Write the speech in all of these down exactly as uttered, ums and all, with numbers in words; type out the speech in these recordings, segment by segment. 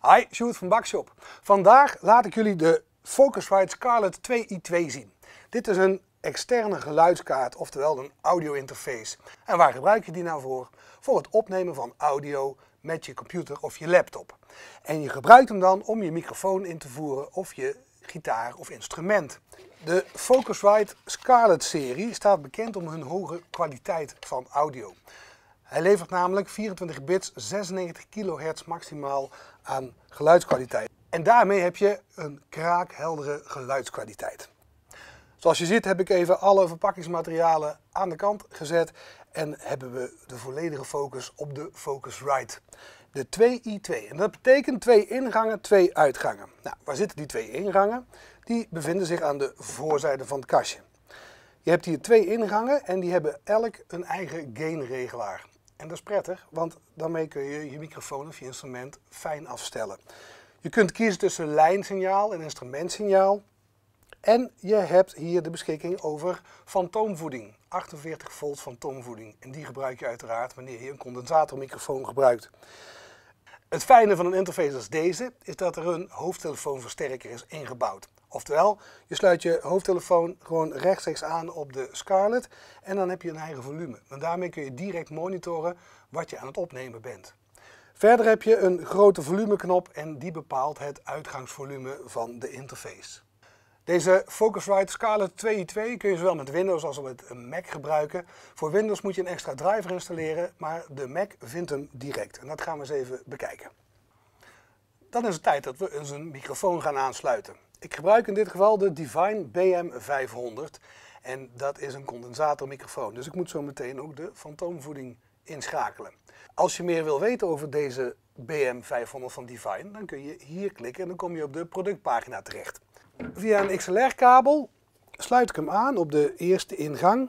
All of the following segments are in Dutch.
Hi, Sjoerd van Bakshop. Vandaag laat ik jullie de Focusrite Scarlett twee i twee zien. Dit is een externe geluidskaart, oftewel een audio interface. En waar gebruik je die nou voor? Voor het opnemen van audio met je computer of je laptop. En je gebruikt hem dan om je microfoon in te voeren of je gitaar of instrument. De Focusrite Scarlett serie staat bekend om hun hoge kwaliteit van audio. Hij levert namelijk vierentwintig bits, zesennegentig kilohertz maximaal aan geluidskwaliteit. En daarmee heb je een kraakheldere geluidskwaliteit. Zoals je ziet heb ik even alle verpakkingsmaterialen aan de kant gezet en hebben we de volledige focus op de Focusrite. De twee i twee. En dat betekent twee ingangen, twee uitgangen. Nou, waar zitten die twee ingangen? Die bevinden zich aan de voorzijde van het kastje. Je hebt hier twee ingangen en die hebben elk een eigen gainregelaar. En dat is prettig, want daarmee kun je je microfoon of je instrument fijn afstellen. Je kunt kiezen tussen lijnsignaal en instrumentsignaal. En je hebt hier de beschikking over fantoomvoeding. achtenveertig volt fantoomvoeding. En die gebruik je uiteraard wanneer je een condensatormicrofoon gebruikt. Het fijne van een interface als deze is dat er een hoofdtelefoonversterker is ingebouwd. Oftewel, je sluit je hoofdtelefoon gewoon rechtstreeks aan op de Scarlett en dan heb je een eigen volume. En daarmee kun je direct monitoren wat je aan het opnemen bent. Verder heb je een grote volumeknop en die bepaalt het uitgangsvolume van de interface. Deze Focusrite Scarlett twee i twee kun je zowel met Windows als met een Mac gebruiken. Voor Windows moet je een extra driver installeren, maar de Mac vindt hem direct. En dat gaan we eens even bekijken. Dan is het tijd dat we eens een microfoon gaan aansluiten. Ik gebruik in dit geval de Divine B M vijfhonderd en dat is een condensatormicrofoon. Dus ik moet zo meteen ook de fantoomvoeding inschakelen. Als je meer wil weten over deze B M vijfhonderd van Divine, dan kun je hier klikken en dan kom je op de productpagina terecht. Via een X L R-kabel sluit ik hem aan op de eerste ingang,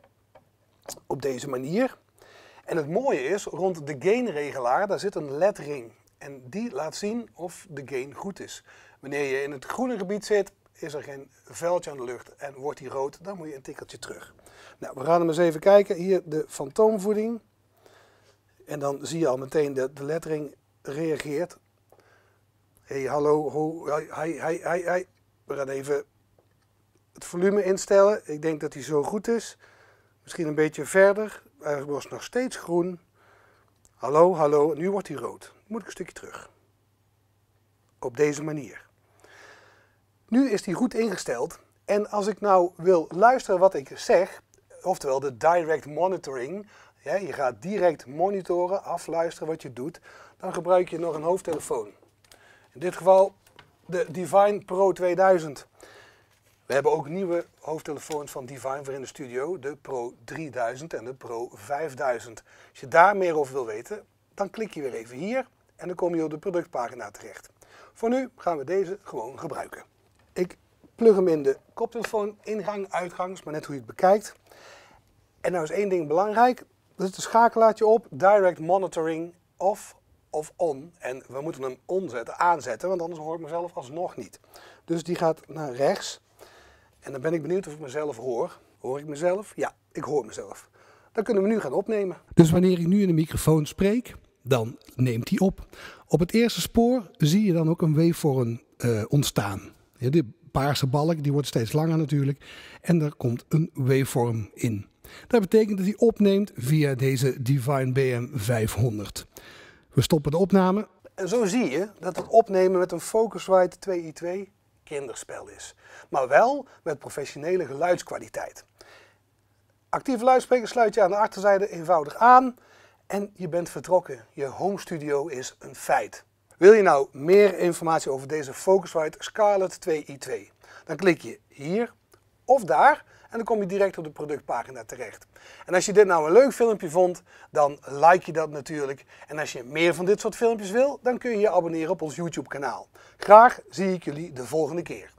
op deze manier. En het mooie is, rond de gainregelaar, daar zit een L E D-ring. En die laat zien of de gain goed is. Wanneer je in het groene gebied zit, is er geen vuiltje aan de lucht en wordt die rood, dan moet je een tikkeltje terug. Nou, we gaan hem eens even kijken. Hier de fantoomvoeding. En dan zie je al meteen dat de L E D-ring reageert. Hey, hallo, ho, hi, hi, hi, hi. We gaan even het volume instellen. Ik denk dat hij zo goed is. Misschien een beetje verder. Hij was nog steeds groen. Hallo, hallo. Nu wordt hij rood. Dan moet ik een stukje terug. Op deze manier. Nu is hij goed ingesteld. En als ik nou wil luisteren wat ik zeg, oftewel de direct monitoring. Ja, je gaat direct monitoren, afluisteren wat je doet. Dan gebruik je nog een hoofdtelefoon. In dit geval de Divine Pro tweeduizend. We hebben ook nieuwe hoofdtelefoons van Divine voor in de studio. De Pro drieduizend en de Pro vijfduizend. Als je daar meer over wil weten, dan klik je weer even hier. En dan kom je op de productpagina terecht. Voor nu gaan we deze gewoon gebruiken. Ik plug hem in de koptelefoon, ingang, uitgang, is maar net hoe je het bekijkt. En nou is één ding belangrijk. Er zit een schakelaartje op, direct monitoring off of on. En we moeten hem on zetten, aanzetten, want anders hoor ik mezelf alsnog niet. Dus die gaat naar rechts. En dan ben ik benieuwd of ik mezelf hoor. Hoor ik mezelf? Ja, ik hoor mezelf. Dan kunnen we nu gaan opnemen. Dus wanneer ik nu in de microfoon spreek, dan neemt hij op. Op het eerste spoor zie je dan ook een waveform uh, ontstaan. Ja, die paarse balk die wordt steeds langer natuurlijk. En er komt een waveform in. Dat betekent dat hij opneemt via deze Divine B M vijfhonderd. We stoppen de opname. En zo zie je dat het opnemen met een Focusrite twee i twee kinderspel is. Maar wel met professionele geluidskwaliteit. Actieve luidspreker sluit je aan de achterzijde eenvoudig aan. En je bent vertrokken. Je home studio is een feit. Wil je nou meer informatie over deze Focusrite Scarlett twee i twee? Dan klik je hier of daar. En dan kom je direct op de productpagina terecht. En als je dit nou een leuk filmpje vond, dan like je dat natuurlijk. En als je meer van dit soort filmpjes wil, dan kun je je abonneren op ons YouTube kanaal. Graag zie ik jullie de volgende keer.